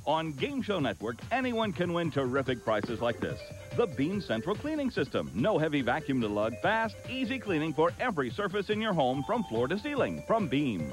On Game Show Network, anyone can win terrific prizes like this. The Beam Central Cleaning System. No heavy vacuum to lug. Fast, easy cleaning for every surface in your home from floor to ceiling. From Beam.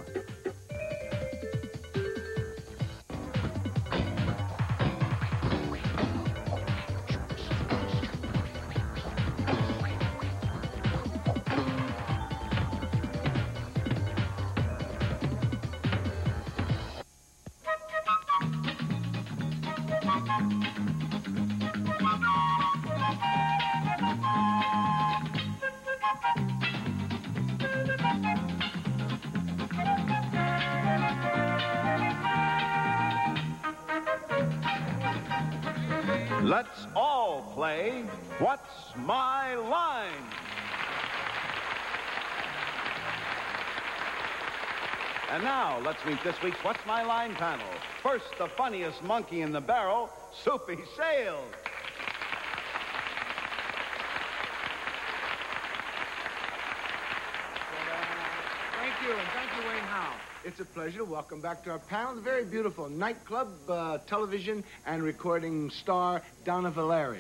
Let's all play What's My Line? And now, let's meet this week's What's My Line panel. First, the funniest monkey in the barrel, Soupy Sales. Thank you, and thank you, Wayne Howe. It's a pleasure to welcome back to our panel the very beautiful nightclub, television, and recording star, Donna Valeri.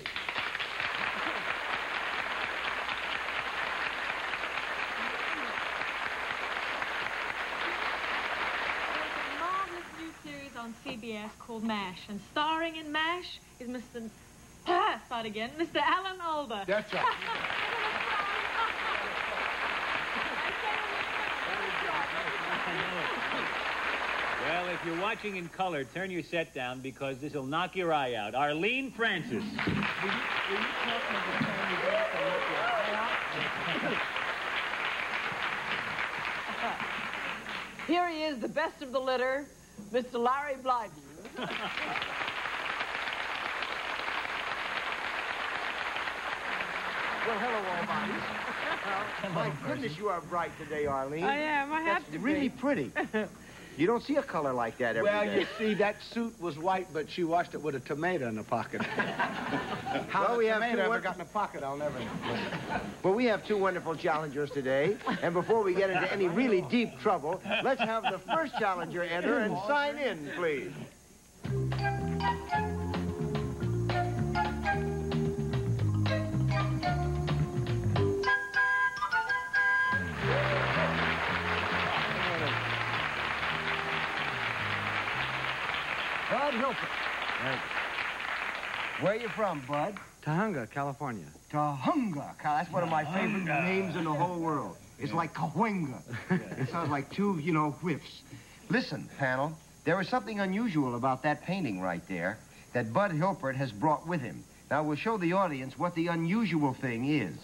There's a marvelous new series on CBS called MASH, and starring in MASH is Mr. Start again, Mr. Alan Alda. That's right. Well, if you're watching in color, turn your set down because this will knock your eye out. Arlene Francis. Here he is, the best of the litter, Mr. Larry Blyden. Well, hello, all bodies. My goodness, you are bright today, Arlene. I am. I have to really be. pretty. You don't see a color like that every day. Well, you see, that suit was white, but she washed it with a tomato in the pocket. How Well, the we have tomato two ever got in the pocket, I'll never know. Well, we have two wonderful challengers today. And before we get into any really deep trouble, let's have the first challenger enter and sign in, please. Bud Hilton. Where are you from, Bud? Tahunga, California. Tahunga. That's one of my favorite names in the whole world. It's like Cahuenga. It sounds like two, whiffs. Listen, panel, there is something unusual about that painting right there that Bud Hilpert has brought with him. Now, we'll show the audience what the unusual thing is.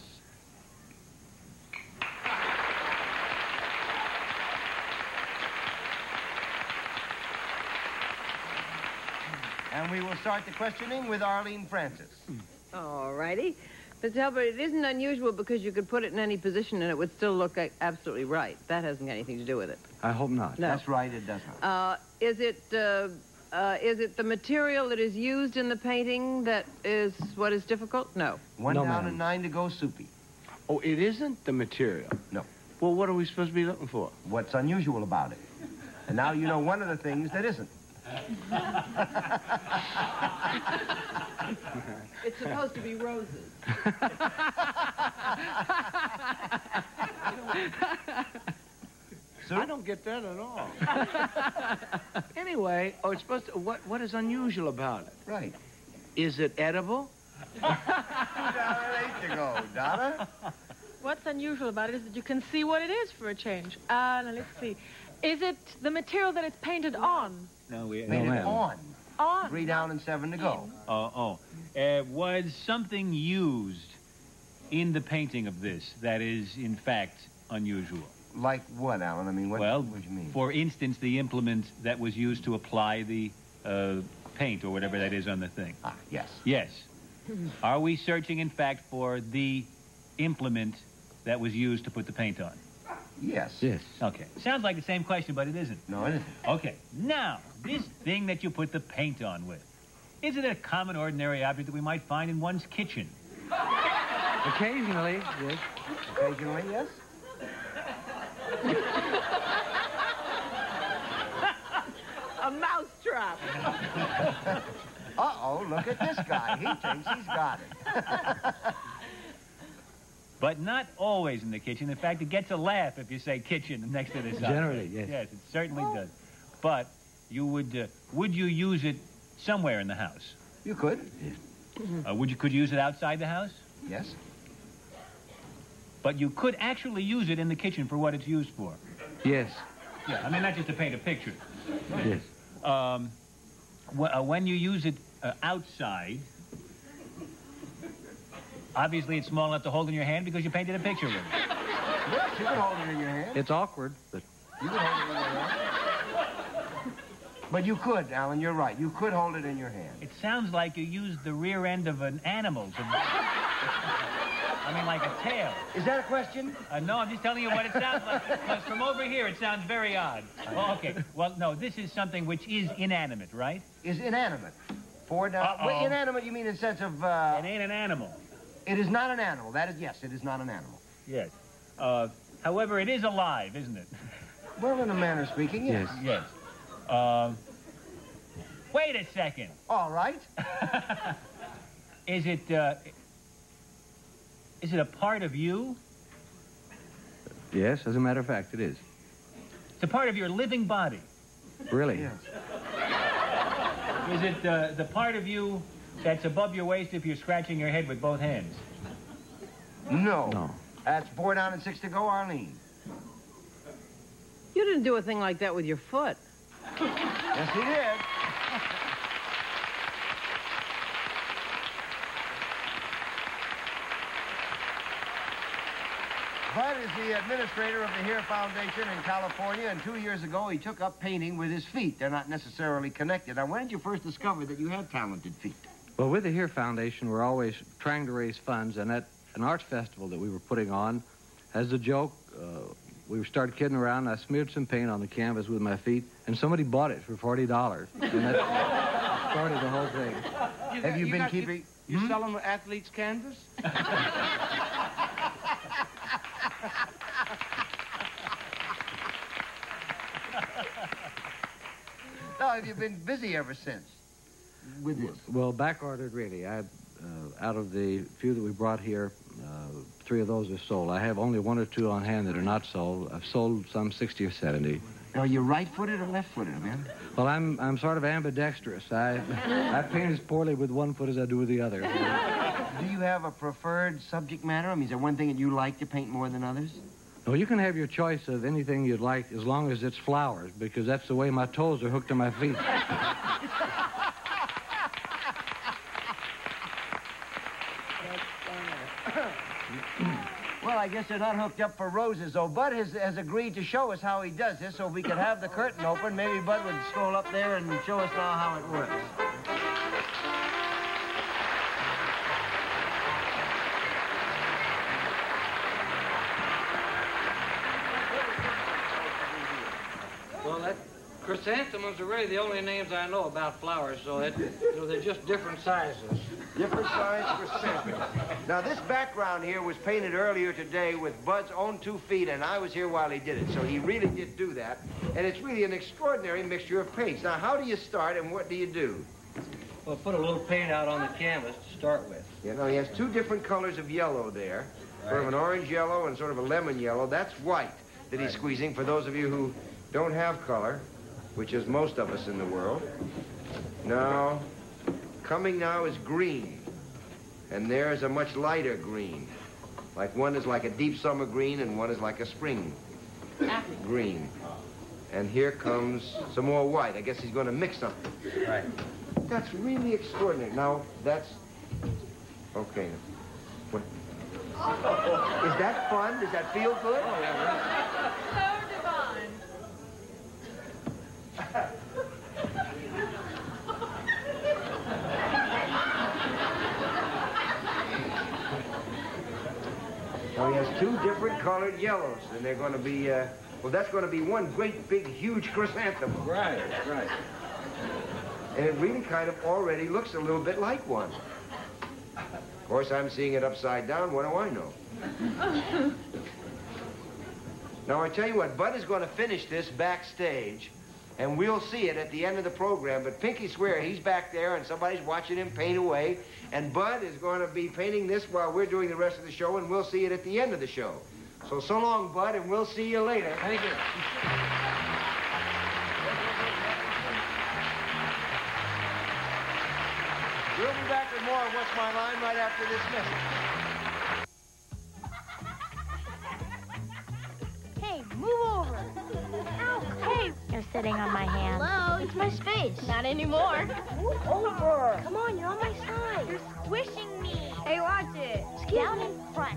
And we will start the questioning with Arlene Francis. All righty. Mr. Hilbert, it isn't unusual because you could put it in any position and it would still look absolutely right. That hasn't got anything to do with it. I hope not. No. That's right, it doesn't. Is it the material that is used in the painting that is what is difficult? No. One No, down ma'am. and 9 to go, Soupy. Oh, it isn't the material? No. Well, what are we supposed to be looking for? What's unusual about it? And now you know one of the things that isn't. It's supposed to be roses. I don't get that at all. Anyway, it's supposed to, what is unusual about it? Right. Is it edible? 2 down and 8 to go. Donna? What's unusual about it is that you can see what it is for a change. Now let's see. Is it the material that it's painted on? No, we... Made it on. On. 3 down and 7 to go. Was something used in the painting of this that is, in fact, unusual? Like what, Alan? I mean, what do you mean? For instance, the implement that was used to apply the paint or whatever that is on the thing. Ah, yes. Yes. Are we searching, in fact, for the implement that was used to put the paint on? Yes. Yes. Okay. Sounds like the same question, but it isn't. No, it isn't. Okay. Now, this thing that you put the paint on with, is it a common, ordinary object that we might find in one's kitchen? Occasionally, yes. Occasionally, yes. A mouse trap. drop. Uh-oh, look at this guy. He thinks he's got it. But not always in the kitchen. In fact, it gets a laugh if you say kitchen next to this. Generally, yes. Yes, it certainly does. But you would you use it somewhere in the house? You could. Could you use it outside the house? Yes. But you could actually use it in the kitchen for what it's used for. Yes. Yeah, I mean, not just to paint a picture. Yes. When you use it outside, obviously it's small enough to hold in your hand because you painted a picture with it. Yes, you can hold it in your hand. It's awkward, but... You can hold it in your hand. But you could, Alan, you're right. You could hold it in your hand. It sounds like you used the rear end of an animal. I mean, like a tail. Is that a question? No, I'm just telling you what it sounds like. Because from over here, it sounds very odd. Oh, okay. Well, no, this is something which is inanimate, right? Is inanimate. Wait, inanimate, you mean in the sense of... It ain't an animal. It is not an animal. That is, yes, it is not an animal. Yes. However, it is alive, isn't it? Well, in a manner of speaking, yes. Yes. Wait a second. All right. Is it a part of you? Yes, as a matter of fact, it is. It's a part of your living body. Really? Yes. Is it the part of you that's above your waist if you're scratching your head with both hands? No. No. That's 4 down and 6 to go, Arlene. You didn't do a thing like that with your foot. Yes, he did. Bud is the administrator of the Here Foundation in California, and 2 years ago he took up painting with his feet. They're not necessarily connected. Now, when did you first discover that you had talented feet? Well, with the Here Foundation, we're always trying to raise funds, and at an arts festival that we were putting on, as a joke, we started kidding around. I smeared some paint on the canvas with my feet, and somebody bought it for $40. And that started the whole thing. Have you been keeping... You selling the athlete's canvas? No, have you been busy ever since with this? Well, back-ordered, really. Out of the few that we brought here, 3 of those are sold. I have only 1 or 2 on hand that are not sold. I've sold some 60 or 70. Are you right-footed or left-footed, man? Well, I'm sort of ambidextrous. I paint as poorly with one foot as I do with the other. Do you have a preferred subject matter? I mean, is there one thing that you like to paint more than others? Well, you can have your choice of anything you'd like as long as it's flowers, because that's the way my toes are hooked to my feet. Well, I guess they're not hooked up for roses, though. Bud has agreed to show us how he does this, so we could have the curtain open. Maybe Bud would stroll up there and show us now how it works. Well, chrysanthemums are really the only names I know about flowers, so they're just different sizes. Different size chrysanthemums. Now, this background here was painted earlier today with Bud's own 2 feet, and I was here while he did it, so he really did do that. And it's really an extraordinary mixture of paints. Now, how do you start, and what do you do? Well, put a little paint out on the canvas to start with. You know, he has 2 different colors of yellow there, sort of an orange yellow and sort of a lemon yellow. That's white that he's squeezing for those of you who don't have color, which is most of us in the world. Now, coming now is green, and there's a much lighter green. Like one is like a deep summer green, and one is like a spring green. And here comes some more white. I guess he's going to mix something. Right. That's really extraordinary. Now, that's... Okay. What? Is that fun? Does that feel good? Oh, yeah, right. So divine. Now, he has 2 different colored yellows, and they're going to be, well, that's going to be one great, big, huge chrysanthemum. Right, right. And it really kind of already looks a little bit like one. Of course, I'm seeing it upside down. What do I know? Now, I tell you what, Bud is going to finish this backstage, and we'll see it at the end of the program. But Pinky swear he's back there, and somebody's watching him paint away. And Bud is going to be painting this while we're doing the rest of the show, and we'll see it at the end of the show. So long, Bud, and we'll see you later. Thank you. We'll be back with more of What's My Line right after this message. Hey, move over. Ow, hey. You're sitting on my hand. Hello? It's my space. Not anymore. Move over. Come on, you're on my side. You're squishing me. Hey, watch it. Down in front.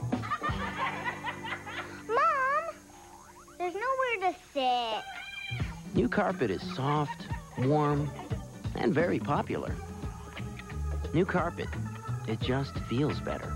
Mom, there's nowhere to sit. New carpet is soft, warm, and very popular. New carpet, it just feels better.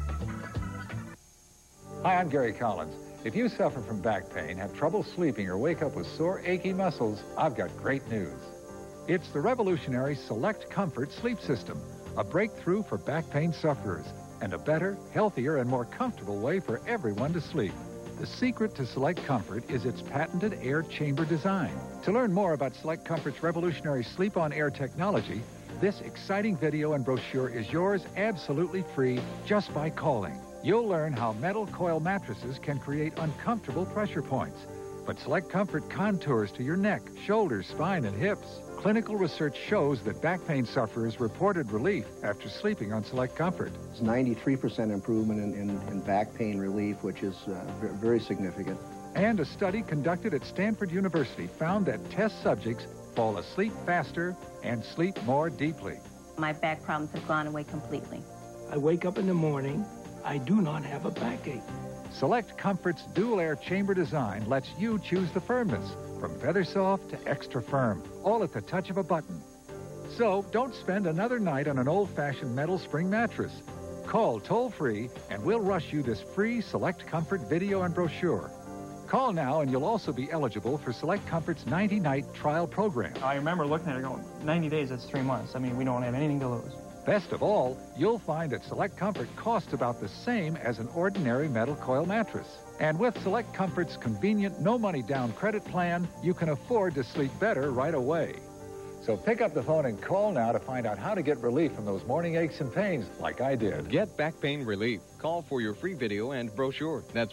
Hi, I'm Gary Collins. If you suffer from back pain, have trouble sleeping, or wake up with sore, achy muscles, I've got great news. It's the revolutionary Select Comfort sleep system, a breakthrough for back pain sufferers, and a better, healthier, and more comfortable way for everyone to sleep. The secret to Select Comfort is its patented air chamber design. To learn more about Select Comfort's revolutionary sleep-on-air technology, this exciting video and brochure is yours absolutely free just by calling. You'll learn how metal coil mattresses can create uncomfortable pressure points. But Select Comfort contours to your neck, shoulders, spine, and hips. Clinical research shows that back pain sufferers reported relief after sleeping on Select Comfort. It's 93% improvement in back pain relief, which is very significant. And a study conducted at Stanford University found that test subjects fall asleep faster and sleep more deeply. My back problems have gone away completely. I wake up in the morning, I do not have a backache. Select Comfort's dual air chamber design lets you choose the firmness, from feather soft to extra firm, all at the touch of a button. So don't spend another night on an old-fashioned metal spring mattress. Call toll-free and we'll rush you this free Select Comfort video and brochure. Call now and you'll also be eligible for Select Comfort's 90-night trial program. I remember looking at it going, 90 days, that's 3 months. I mean, we don't have anything to lose. Best of all, you'll find that Select Comfort costs about the same as an ordinary metal coil mattress. And with Select Comfort's convenient, no-money-down credit plan, you can afford to sleep better right away. So pick up the phone and call now to find out how to get relief from those morning aches and pains like I did. Get back pain relief. Call for your free video and brochure. That's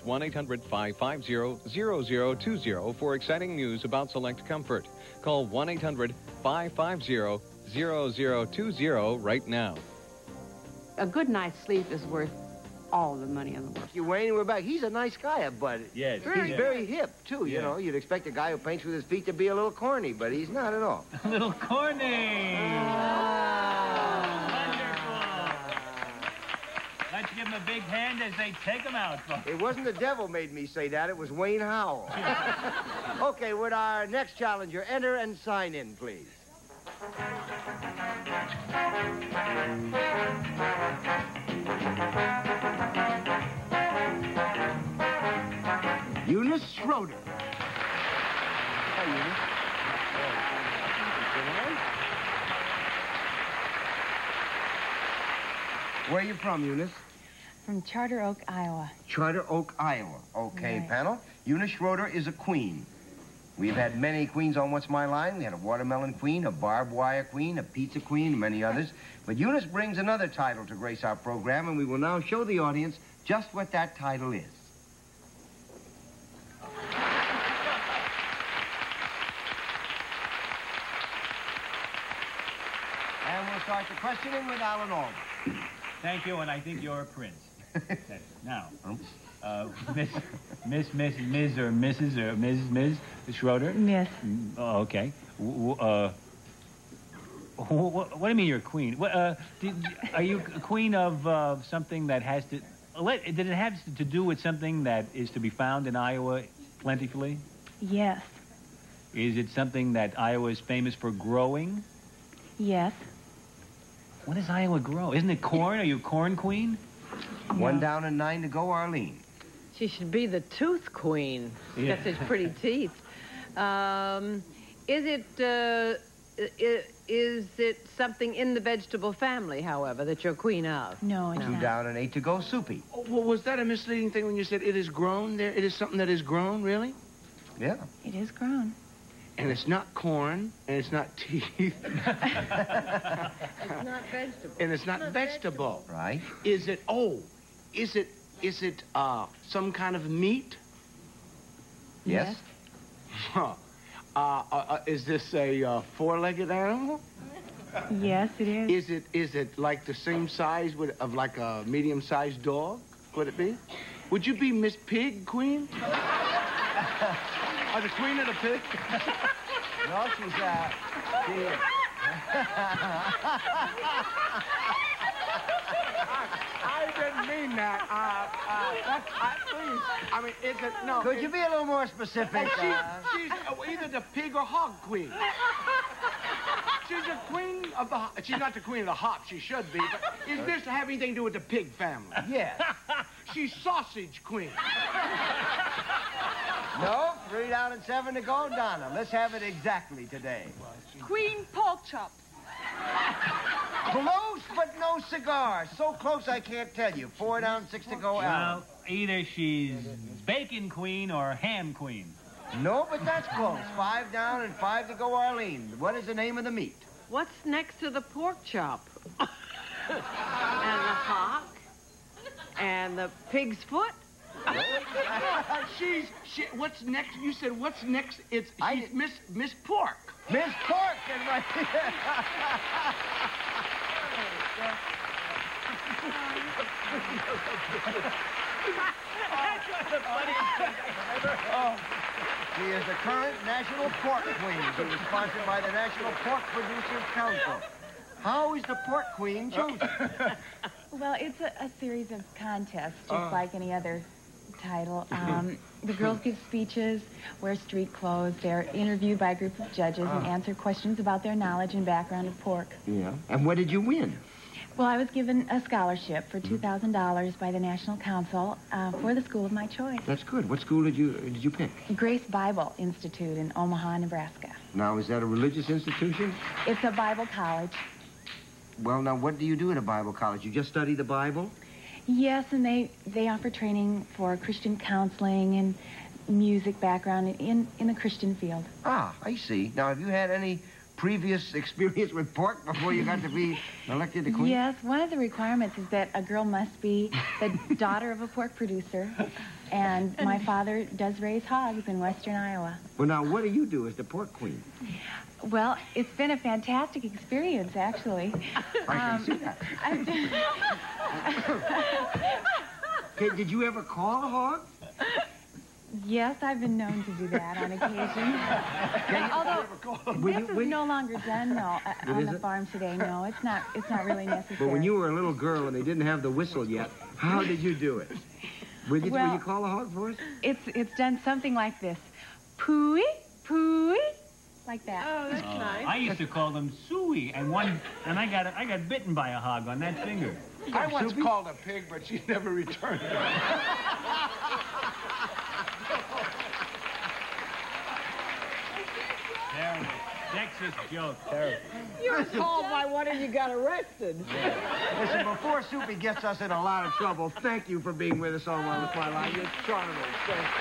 1-800-550-0020 for exciting news about Select Comfort. Call 1-800-550-0020 right now. A good night's sleep is worth all the money in the world. Thank you, Wayne. We're back. He's a nice guy, Bud. Yes. He's very hip, too, you know. You'd expect a guy who paints with his feet to be a little corny, but he's not at all. A little corny. Wonderful. Let's give him a big hand as they take him out, folks. It wasn't the devil made me say that. It was Wayne Howell. Okay, with our next challenger, enter and sign in, please. Eunice Schroeder. Hi, Eunice. Where are you from, Eunice? From Charter Oak, Iowa. Charter Oak, Iowa. Okay, Right. panel. Eunice Schroeder is a queen. We've had many queens on What's My Line. We had a watermelon queen, a barbed wire queen, a pizza queen, and many others. But Eunice brings another title to grace our program, and we will now show the audience just what that title is. And we'll start the questioning with Alan Alda. Thank you, and I think you're a prince. Now, Ms. or Mrs. or Ms. Schroeder? Yes. Oh, okay. What do you mean you're a queen? Are you a queen of something that has to... Did it have to do with something that is to be found in Iowa plentifully? Yes. Is it something that Iowa is famous for growing? Yes. What does Iowa grow? Isn't it corn? Are you a corn queen? No. 1 down and 9 to go, Arlene. She should be the tooth queen. Yeah. Got such pretty teeth. Is it something in the vegetable family, however, that you're queen of? No, it's 2 not. down and 8 to go, Soupy. Oh, well, was that a misleading thing when you said it is grown there? It is something that is grown, really? Yeah. It is grown. And it's not corn, and it's not teeth. It's not vegetable. And it's not vegetable. Right. Is it some kind of meat? Yes. Huh. Is this a four-legged animal? Yes, it is. Is it like the same size of like a medium-sized dog? Could it be? Would you be Miss Pig, Queen? Or the Queen of the Pig? No, she's I didn't mean that. Please. I mean, is it no? Could you be a little more specific? She's either the pig or hog queen. She's the queen of the. She's not the queen of the hop. She should be. But is this have anything to do with the pig family? Yes. She's sausage queen. No, 3 down and 7 to go, Donna. Let's have it exactly today. Queen pork chops. Close, but no cigar. So close I can't tell you. 4 down, 6 to go, Al. Well, either she's bacon queen or ham queen. No, but that's close. 5 down and 5 to go, Arlene. What is the name of the meat? What's next to the pork chop? And the hock? And the pig's foot? What's next? You said what's next? She's Miss Pork. Miss Pork, and right She is the current National Pork Queen. She was sponsored by the National Pork Producers Council. How is the Pork Queen chosen? Well, it's a series of contests, just like any other title. The girls give speeches, wear street clothes. They're interviewed by a group of judges and answer questions about their knowledge and background of pork. Yeah. And what did you win? Well, I was given a scholarship for $2,000 by the National Council for the school of my choice. That's good. What school did you pick? Grace Bible Institute in Omaha, Nebraska. Now, is that a religious institution? It's a Bible college. Well, now, what do you do at a Bible college? You just study the Bible? Yes, and they offer training for Christian counseling and music background in the Christian field. Ah, I see. Now, have you had any previous experience with pork before you got to be elected to queen? Yes, one of the requirements is that a girl must be the daughter of a pork producer, and my father does raise hogs in western Iowa. Well, now, what do you do as the pork queen? Well, it's been a fantastic experience, actually. I can see that. Okay, did you ever call a hog? Yes, I've been known to do that on occasion. Although this is no longer done, though, on the farm today. No, it's not really necessary. But when you were a little girl and they didn't have the whistle yet, how did you do it? Will you call a hog for us? It's done something like this. Pooey, pooey. Like that. Oh, that's nice. I used to call them suey, and I got bitten by a hog on that finger. I once called a pig, but she never returned it. Terrible. Sexist joke. Terrible. You were called by one and you got arrested. Listen, before Soupy gets us in a lot of trouble, thank you for being with us on the Fly Line. You're charming. Thank you.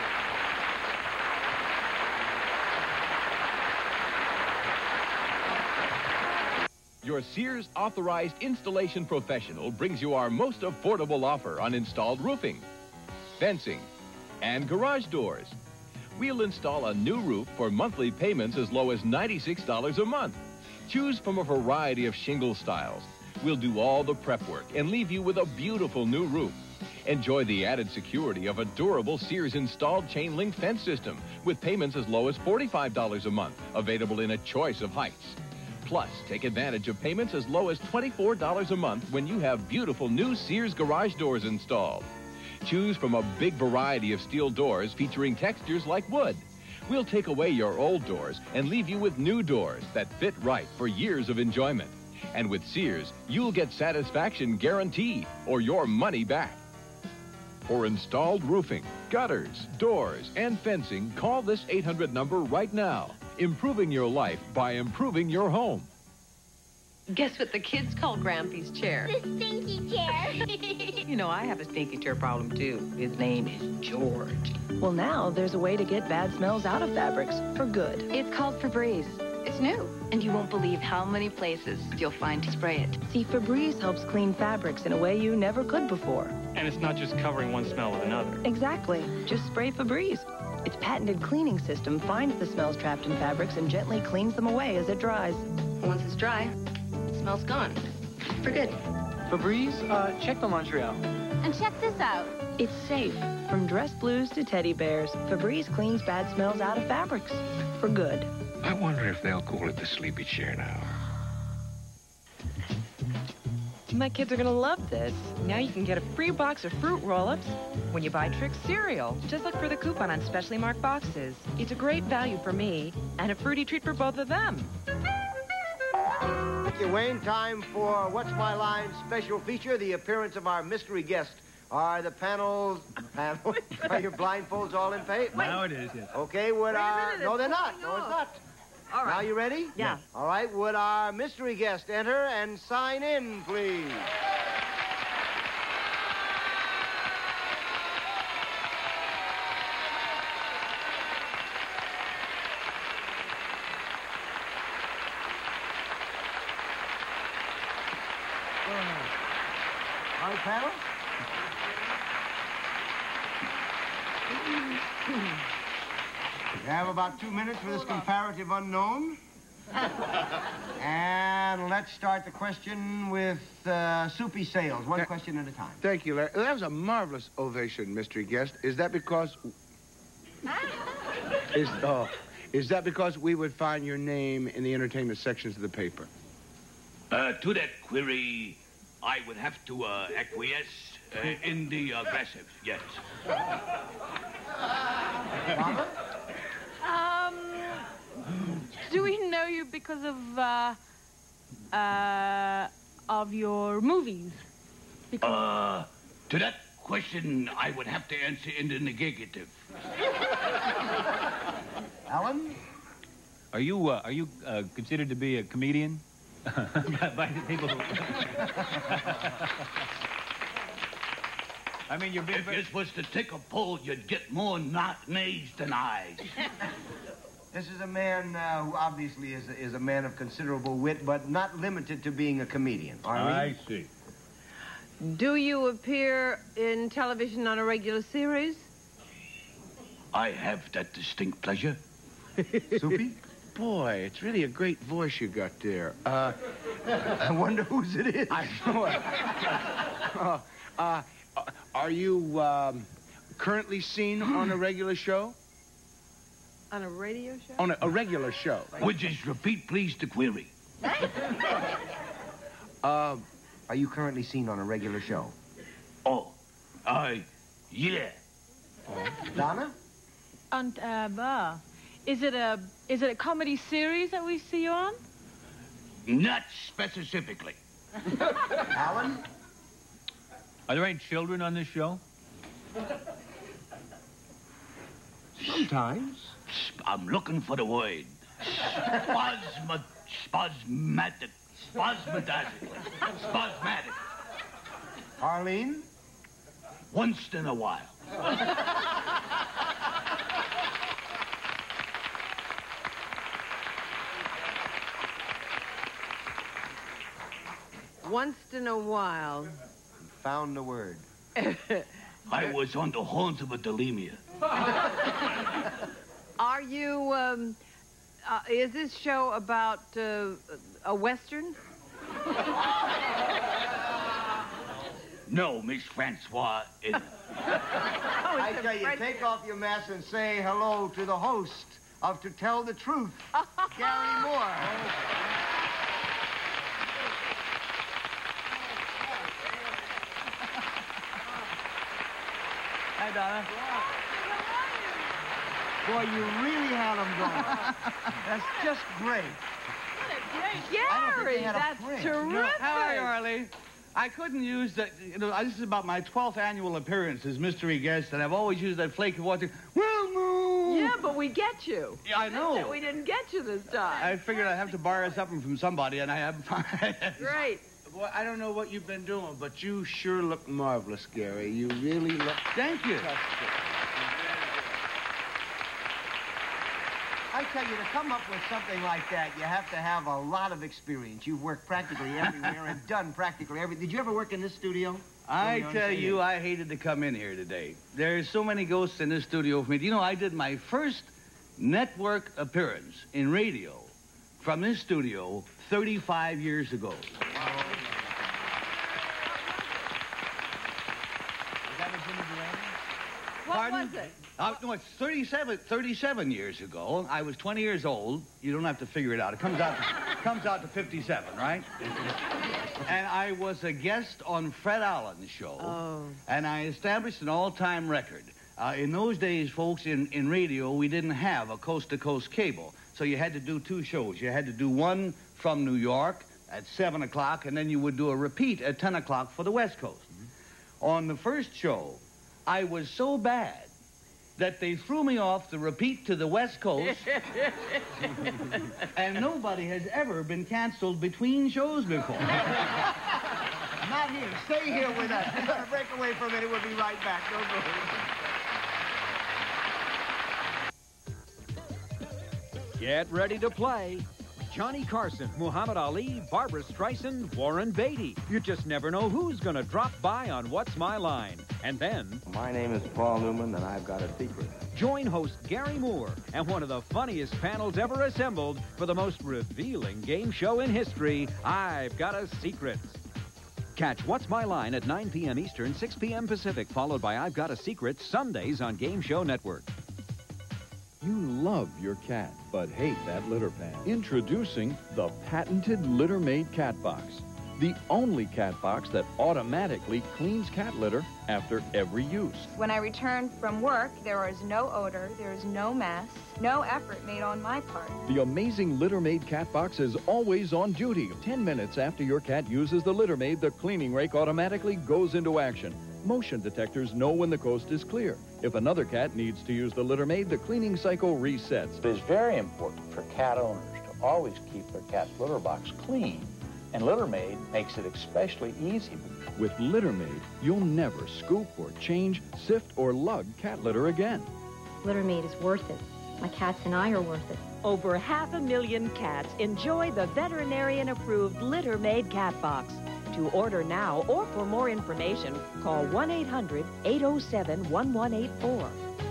Your Sears authorized installation professional brings you our most affordable offer on installed roofing, fencing, and garage doors. We'll install a new roof for monthly payments as low as $96 a month. Choose from a variety of shingle styles. We'll do all the prep work and leave you with a beautiful new roof. Enjoy the added security of a durable Sears installed chain link fence system with payments as low as $45 a month, available in a choice of heights. Plus, take advantage of payments as low as $24 a month when you have beautiful new Sears garage doors installed. Choose from a big variety of steel doors featuring textures like wood. We'll take away your old doors and leave you with new doors that fit right for years of enjoyment. And with Sears, you'll get satisfaction guaranteed or your money back. For installed roofing, gutters, doors, and fencing, call this 800 number right now. Improving your life by improving your home. Guess what the kids call Grampy's chair? The stinky chair. You know, I have a stinky chair problem, too. His name is George. Well, now there's a way to get bad smells out of fabrics for good. It's called Febreze. It's new, and you won't believe how many places you'll find to spray it. See, Febreze helps clean fabrics in a way you never could before. And it's not just covering one smell with another. Exactly. Just spray Febreze. Its patented cleaning system finds the smells trapped in fabrics and gently cleans them away as it dries. Once it's dry, the smell's gone. For good. Febreze, check the Montreal. And check this out. It's safe. From dress blues to teddy bears, Febreze cleans bad smells out of fabrics. For good. I wonder if they'll call it the sleepy chair now. My kids are gonna love this. Now you can get a free box of fruit roll-ups when you buy Trix cereal. Just look for the coupon on specially marked boxes. It's a great value for me and a fruity treat for both of them. Thank you, Wayne. Time for What's My Line special feature, the appearance of our mystery guest. Are the panel? Are your blindfolds all in place? Now it is, yes. Okay, would our... No, they're not. No, it's not. All right. Now you ready? Yeah. All right, would our mystery guest enter and sign in, please? All right, panel. We have about 2 minutes for this comparative unknown. And let's start the question with Soupy Sales. One question at a time. Thank you, Larry. That was a marvelous ovation, mystery guest. Is that because... Is that because we would find your name in the entertainment sections of the paper? To that query, I would have to acquiesce in the aggressive, yes. Robert? Do we know you because of your movies? To that question, I would have to answer in the negative. Alan? Are you considered to be a comedian? By the people who... I mean, you're being... If this was to take a poll, you'd get more nays than ayes. This is a man who obviously is a man of considerable wit, but not limited to being a comedian. I see. Do you appear in television on a regular series? I have that distinct pleasure. Soupy? Boy, it's really a great voice you got there. I wonder whose it is. I know it. Are you currently seen on a regular show? On a radio show? On a regular show. Would you repeat, please, the query? Are you currently seen on a regular show? Oh, yeah. Donna? Is it a comedy series that we see you on? Not specifically. Alan? Are there any children on this show? Sometimes. I'm looking for the word. Spasmodic. Arlene? Once in a while. Once in a while. Found the word. I was on the horns of a bulimia. Are you, is this show about a Western? No, Miss Francois. I tell you, take off your mask and say hello to the host of To Tell the Truth, Gary Moore. Hi, Donna. Boy, you really had them going. That's just great. Gary, that's terrific. How are you, Arlie? I couldn't use that, this is about my 12th annual appearance as mystery guest, and I've always used that flaky voice. Well, no. Yeah, but we get you. Yeah, I know. We didn't get you this time. I figured I'd have to borrow something from somebody, and I haven't found it. Great. Boy, I don't know what you've been doing, but you sure look marvelous, Gary. You really look... Thank you. I tell you, to come up with something like that, you have to have a lot of experience. You've worked practically everywhere and done practically everything. Did you ever work in this studio? I tell you, I hated to come in here today. There's so many ghosts in this studio for me. Do you know, I did my first network appearance in radio from this studio 35 years ago. What was it? No, it's 37 years ago. I was 20 years old. You don't have to figure it out. It comes out to 57, right? And I was a guest on Fred Allen's show. Oh. And I established an all-time record. In those days, folks, in radio, we didn't have a coast-to-coast cable. So you had to do two shows. You had to do one from New York at 7 o'clock, and then you would do a repeat at 10 o'clock for the West Coast. Mm-hmm. On the first show, I was so bad that they threw me off the repeat to the West Coast, and nobody has ever been canceled between shows before. Not here. Stay here with us. We're going to break away for a minute. We'll be right back. Don't go. Get ready to play. Johnny Carson, Muhammad Ali, Barbara Streisand, Warren Beatty. You just never know who's going to drop by on What's My Line. And then... My name is Paul Newman, and I've got a secret. Join host Gary Moore and one of the funniest panels ever assembled for the most revealing game show in history, I've Got a Secret. Catch What's My Line at 9 p.m. Eastern, 6 p.m. Pacific, followed by I've Got a Secret Sundays on Game Show Network. You love your cat, but hate that litter pan. Introducing the patented Litter Maid Cat Box. The only cat box that automatically cleans cat litter after every use. When I return from work, there is no odor, there is no mess, no effort made on my part. The amazing Litter Maid Cat Box is always on duty. 10 minutes after your cat uses the Litter Maid, the cleaning rake automatically goes into action. Motion detectors know when the coast is clear. If another cat needs to use the Litter Maid, the cleaning cycle resets. It is very important for cat owners to always keep their cat's litter box clean, and Litter Maid makes it especially easy. With Litter Maid, you'll never scoop or change, sift or lug cat litter again. Litter Maid is worth it. My cats and I are worth it. Over 500,000 cats enjoy the veterinarian-approved Litter Maid Cat Box. To order now or for more information, call 1-800-807-1184.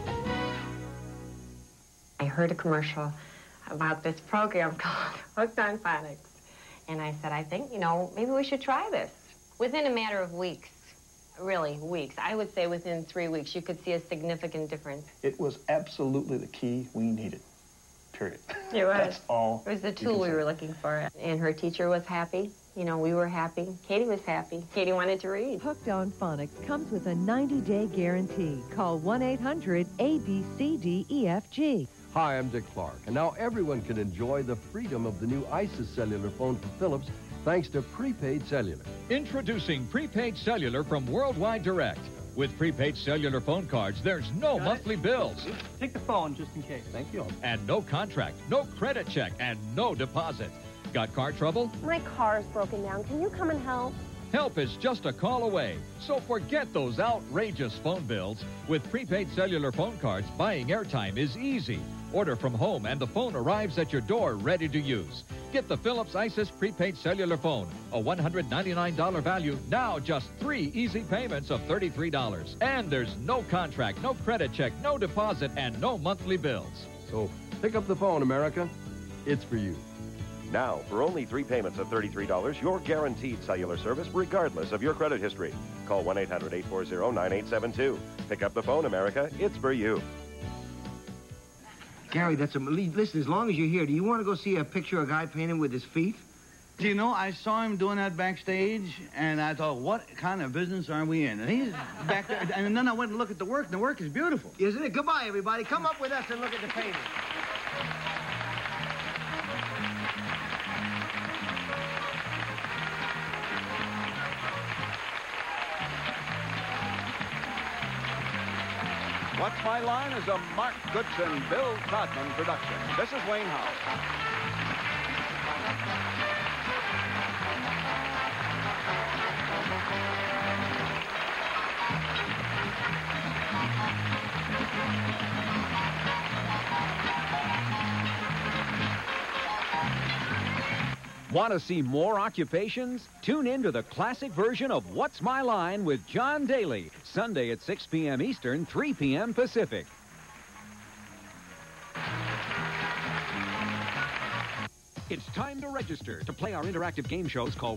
I heard a commercial about this program called Hooked on Phonics. And I said, I think, maybe we should try this. Within a matter of weeks, really weeks, I would say within 3 weeks, you could see a significant difference. It was absolutely the key we needed, period. It was. That's all. It was the tool we were looking for. And her teacher was happy. We were happy. Katie was happy. Katie wanted to read. Hooked on Phonics comes with a 90-day guarantee. Call 1-800-ABCDEFG. Hi, I'm Dick Clark, and now everyone can enjoy the freedom of the new ISIS cellular phone from Philips thanks to prepaid cellular. Introducing prepaid cellular from Worldwide Direct. With prepaid cellular phone cards, there's no monthly bills. Take the phone just in case. Thank you. And no contract, no credit check, and no deposit. Got car trouble? My car's broken down. Can you come and help? Help is just a call away. So forget those outrageous phone bills. With prepaid cellular phone cards, buying airtime is easy. Order from home and the phone arrives at your door ready to use. Get the Philips ISIS prepaid cellular phone, a $199 value, now just 3 easy payments of $33. And there's no contract, no credit check, no deposit, and no monthly bills. So pick up the phone, America. It's for you. Now, for only 3 payments of $33, you're guaranteed cellular service regardless of your credit history. Call 1-800-840-9872. Pick up the phone, America. It's for you. Gary, listen, as long as you're here, do you want to go see a picture of a guy painting with his feet? I saw him doing that backstage, and I thought, what kind of business are we in? And he's back there, and then I went and looked at the work, and the work is beautiful. Isn't it? Goodbye, everybody. Come up with us and look at the painting. What's My Line is a Mark Goodson, Bill Todman production. This is Wayne Howe. Want to see more occupations? Tune in to the classic version of What's My Line with John Daly, Sunday at 6 p.m. Eastern, 3 p.m. Pacific. It's time to register. To play our interactive game shows, call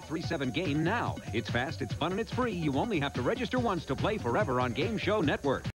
1-800-537-GAME now. It's fast, it's fun, and it's free. You only have to register once to play forever on Game Show Network.